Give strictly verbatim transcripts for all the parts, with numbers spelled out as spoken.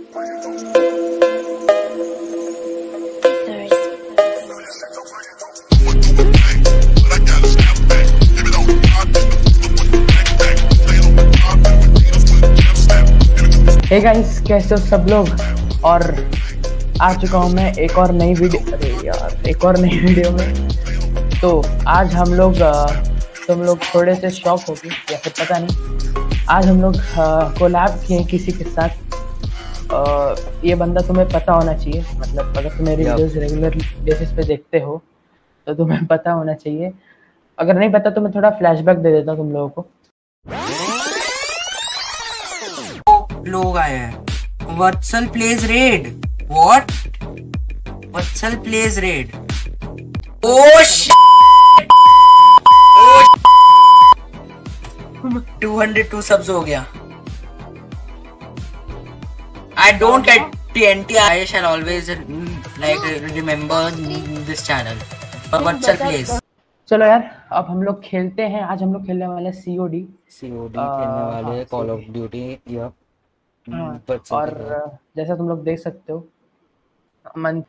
Hey guys, कैसे हो सब लोग। और आ चुका हूँ मैं एक और नई वीडियो अरे यार एक और नई वीडियो में। तो आज हम लोग तुम लोग थोड़े से शॉक होगी या फिर पता नहीं, आज हम लोग कोलैब किए किसी के साथ। आ, ये बंदा तुम्हें पता होना चाहिए, मतलब अगर तुम मेरी वीडियोस रेगुलर बेसिस पे देखते हो तो तुम्हें पता होना चाहिए। अगर नहीं पता तो मैं थोड़ा फ्लैशबैक दे देता हूँ तुम लोगों को। लोग आए हैं। Vatsal plays raid. What? Vatsal plays raid. Oh shit! Two hundred two subs हो गया। I don't get T N T. I shall always like remember this channel. Vatsal plays. चलो यार, अब हम लोग खेलते हैं। आज हम लोग खेलने वाले C O D C O D खेलने वाले कॉल ऑफ ड्यूटी। या हाँ, और जैसा तुम लोग देख सकते हो मन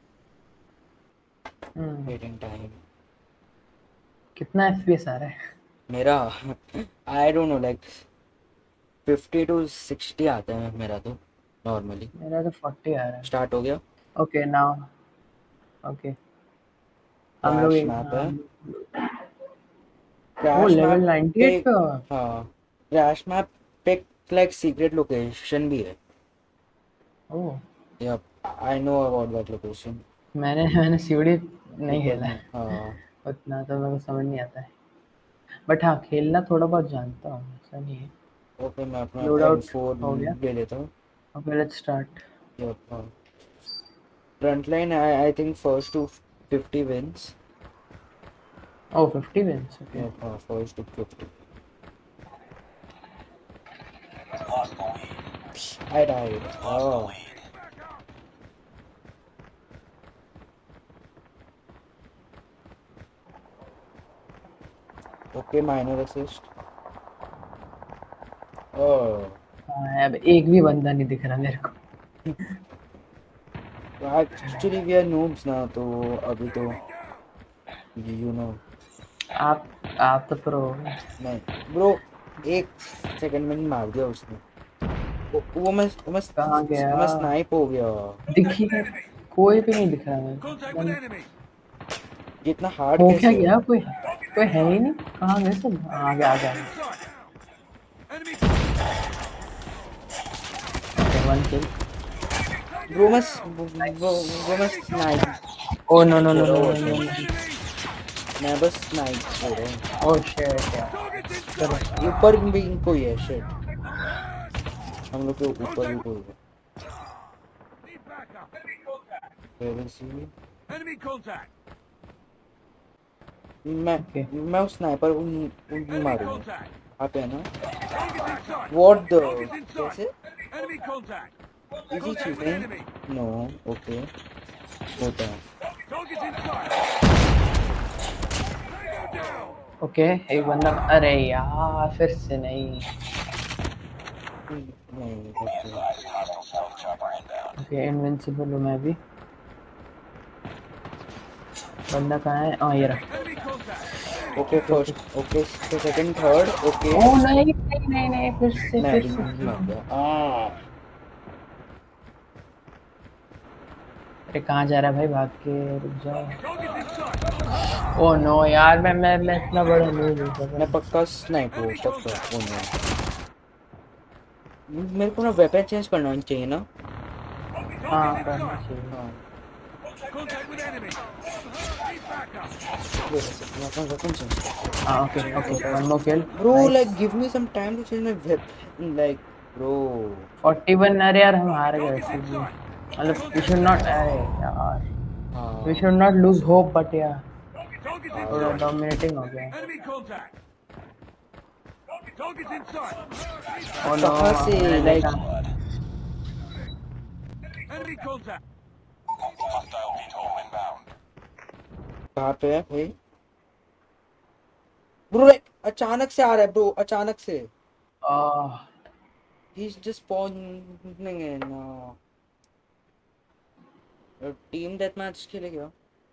वेटिंग टाइम कितना F P S आ रहा है मेरा। I don't know, like fifty two sixty आता है मेरा तो नॉर्मली। मेरा तो फोर्टी आ रहा है। स्टार्ट हो गया। ओके नाउ ओके हम लोग एक मैप है। वो लेवल नाइंटी एट का। हाँ, क्रैश मैप पे लाइक सीक्रेट लोकेशन भी है। Oh yup, I know about that location. मैंने मैंने C O D नहीं खेला है। हाँ, उतना तो मेरे को समझ नहीं आता है, बट हाँ खेलना थोड़ा बहुत जानता हूँ, ऐसा नहीं है। ओके मैं अपना लोड आउट एम फोर हो गया। ले लेता हूँ। Okay let's start. यप, हाँ। Front line I I think first two fifty wins. Oh fifty wins. Okay yup, हाँ, first two fifty. I died. Oh. Okay, minor assist. Oh. हाँ, अब एक भी बंदा नहीं दिख रहा मेरे को। Actually, we are noobs ना, तो अभी तो you know. आप आप तो प्रो हो। नहीं ब्रो, एक सेकंड में मार दिया उसने। वो, वो मैं मैं कहाँ गया? मैं स्नाइप हो गया। दिखी कोई भी नहीं दिख रहा मेरे को। कितना हार्ड हो कैसे क्या गया? कोई कोई है ही नहीं। कहाँ गए सब? आ गया आ गया। वन किल। ब्रो मैं वो वो मैं snipe. Oh no no no no no. मैं बस स्नाइप हो रहा हूँ। Oh shit. चलो ऊपर भी कोई है। शिट, हम लोग के ऊपर भी कोई है। मैं मैं उस स्नाइपर को मारूंगा। आप है ना? व्हाट द कैसे? इजी चीजें? नो ओके, होता है। ओके एक बंदा। अरे यार फिर से नहीं। नहीं ओके ओके इनविंसिबल हूँ मैं भी। बंदा कहाँ है? हाँ ये रहा। Okay first okay second third okay. Oh नहीं नहीं नहीं नहीं फिर से मैं फिर से मर गया। आ अरे कहाँ जा रहा है भाई? भाग के रुक जाओ। ओह नो यार, मैं मैं मैं इतना बड़ा नहीं हूँ। मैं पक्का स्नाइप हूँ पक्का। ओ नो, मेरे को ना वेपन चेंज करना चाहिए ना। हाँ करना चाहिए। हाँ हाँ okay okay one more kill bro, like give me some time to change my weapon like bro. Forty one. अरे यार हम हार गए ऐसे भी, मतलब वी शुड नॉट। अरे यार we should not lose hope, but यार थोड़ा डोमिनेटिंग हो गया। ओह नो कहाँ से लाइक कहाँ पे है भाई? ब्रो लाइक अचानक से आ रहा है ब्रो, अचानक से। Ah He's just spawning in. Uh, team death match खेलेगा?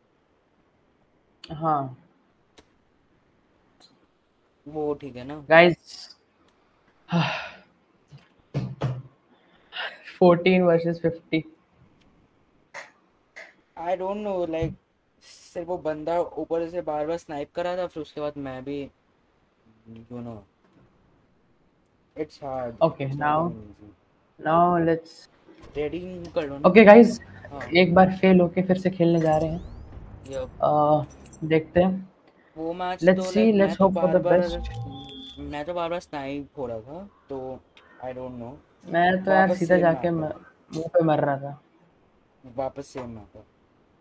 हाँ वो ठीक है ना? Guys fourteen versus fifty. I don't know, like सिर्फ वो बंदा ऊपर से बार बार स्नाइप कर रहा था, फिर उसके बाद मैं भी, you know, it's hard. Okay, It's not now even easy. now let's Ready कर लो ना? okay guys, हाँ. एक बार फेल होके फिर से खेलने जा रहे हैं. Yep. uh, देखते हैं. वो मैच Let's तो see, like मैं let's तो hope for bar the bar best. मैं तो बार बार स्नाइप हो रहा था, तो I don't know. मैं तो यार वापस सीधा सेम जाके मैप म- है. मुंह पे मर रहा था. वापस सेम मैप है.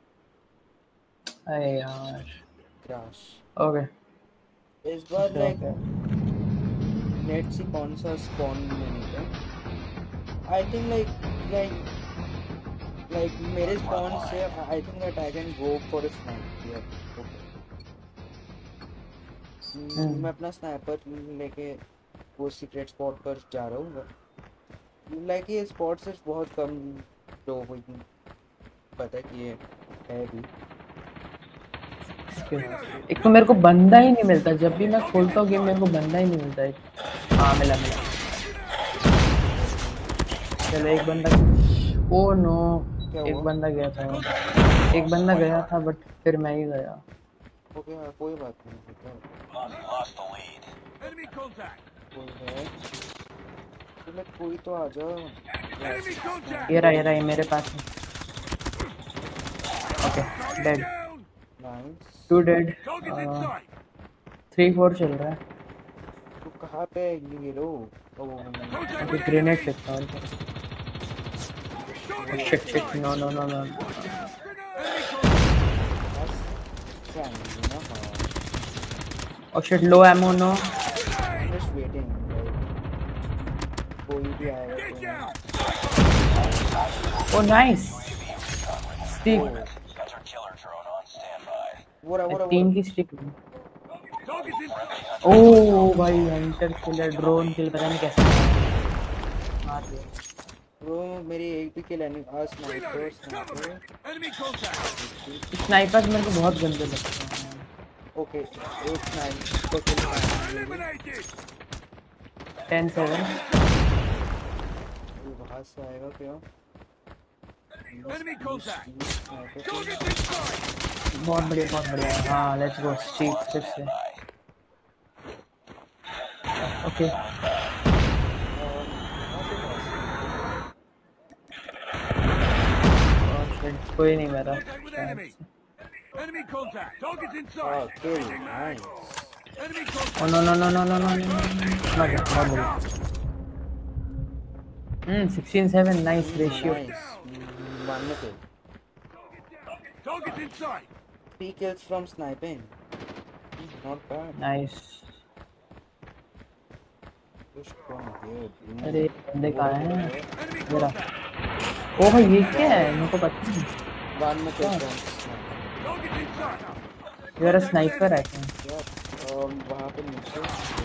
अरे यार. क्रैश. Okay. इस बार Okay, like okay. Let's see कौन सा स्पॉन यूनिट है. I think like like like मेरे स्पॉन से I think that I can go for a sniper. Okay, मैं अपना स्नाइपर लेके वो सीक्रेट स्पॉट पर जा रहा हूँ. लाइक ये स्पॉट से बहुत कम लोगों को पता है कि ये है भी. एक तो मेरे को बंदा ही नहीं मिलता, जब भी मैं खोलता हूँ गेम मेरे को बंदा ही नहीं मिलता है. हाँ मिला मिला. चलो एक बंदा. ओ नो, एक बंदा गया था. एक बंदा गया था बट फिर मैं ही गया. ओके हाँ, कोई बात नहीं. कोई है तो कोई तो आ जाओ. ये रहा ये रहा ये मेरे पास है. Okay dead. Two dead. Three four चल रहा है. तो कहाँ पे ये लोग? ओके ग्रेनेड फेंकता हूँ. Shit shit no no no no. Oh shit, low ammo, no. I'm just waiting. कोई भी आएगा तो. Oh nice. Stick. वो रहा वो रहा. टीम की स्टिक. ओह भाई हंटर किलर ड्रोन किल पता नहीं कैसे मार दिया. ब्रो मेरी एक भी किल नहीं. आज स्नाइपर स्नाइपर स्नाइपर्स मेरे को बहुत गंदे लगते हैं. ओके एक स्नाइपर किल. Ten seven. वहाँ से आएगा क्या? बहुत बढ़िया बहुत बढ़िया. हाँ लेट्स गो स्टिक फिर से. ओके कोई नहीं मेरा. Oh no no no no no no no. Not yet, not yet. Hmm, sixteen seven, nice ratio. One kill. Three kills from sniping. Not bad. Nice. अरे बंदे कहाँ हैं? मेरा. ओ भाई ये क्या है? मेरे को पता नहीं. One more kill. You are a sniper I think. वहाँ पे नीचे.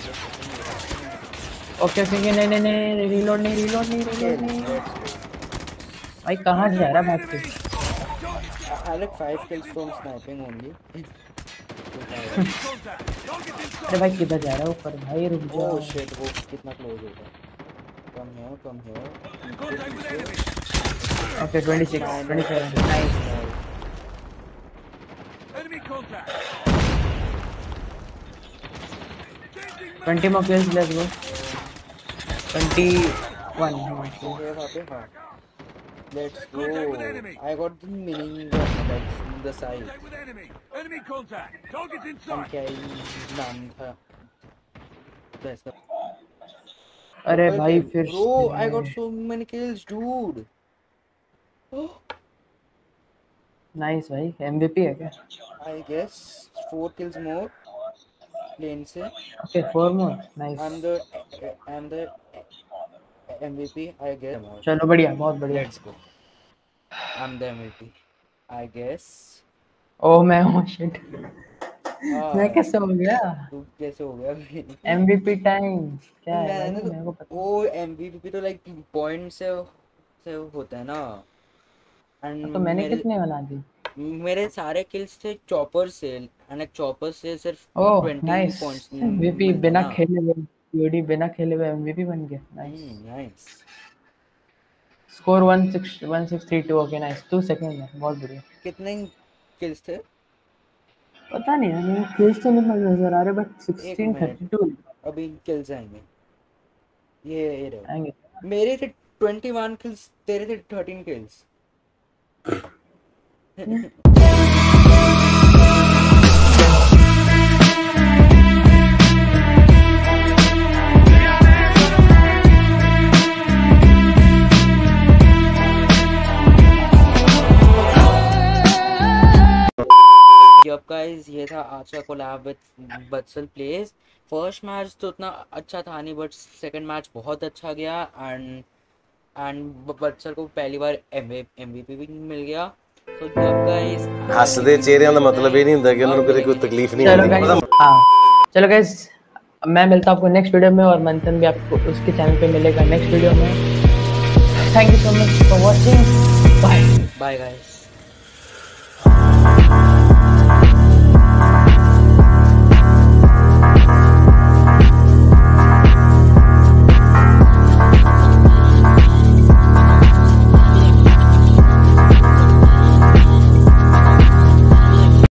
ओके ओके नहीं नहीं नहीं रीलोड नहीं रीलोड नहीं रीलोड नहीं. भाई कहाँ जा रहा भाग के? I like five kills from sniping only. अरे भाई किधर जा रहा है ऊपर? भाई रुक जाओ. Oh shit, वो कितना क्लोज होगा. Come here, come here. Okay, twenty-six, twenty-seven, nice. twenty more kills, let's go. twenty-one. Let's go. I got the mini gun, like the side. I'm carrying नाम था. अरे भाई फिर. Bro, I got so many kills, dude. Nice भाई, M V P है क्या? I guess four kills more. Plane से. Okay, four more. Nice. I'm the I'm the M V P, I guess. चलो बढ़िया, बहुत बढ़िया. Let's go. I'm the M V P, I guess. Oh मैं हूँ shit. मैं कैसे हो गया? तू कैसे हो गया भाई? एमवीपी टाइम क्या है भाई? मैंने तो मेरे को पता वो एमवीपी तो लाइक पॉइंट से से होता है ना। एंड नहीं। तो मैंने मेरे कितने बना दी? मेरे सारे किल्स थे चॉपर से एंड एक चॉपर से सिर्फ oh twenty nice. Points MVP मिलते बिना ना। खेले हुए पीओडी बिना खेले हुए एमवीपी बन गया। Nice. Hmm nice. Score one six one six three two. Okay nice. Two second में बहुत बढ़िया। कितने किल्स थे? पता नहीं यार, मेरे फेस तो नहीं नजर आ रहे बट एक सिक्सटीन मिनट, थर्टी टू अभी किल्स आएंगे। ये ये रहे। आएंगे। मेरे थे ट्वेंटी वन किल्स, तेरे थे थर्टीन किल्स। अब गाइस ये था आज का collab with Vatsal plays. First match तो उतना अच्छा था नहीं बट सेकंड मैच बहुत अच्छा गया एंड एंड बत्सल को पहली बार एमवीपी भी मिल गया। तो जब गाइस हसदे चेहरिਆਂ ਦਾ मतलब ਇਹ ਨਹੀਂ ਹੁੰਦਾ ਕਿ ਉਹਨਾਂ ਨੂੰ ਕਦੇ ਕੋਈ तकलीफ नहीं चलो होती। गाइस, हाँ चलो गाइस, मैं मिलता हूँ आपको नेक्स्ट वीडियो में और मंथन भी आपको उसके चैनल पे मिलेगा नेक्स्ट वीडियो में। Thank you so much for watching. Bye bye guys.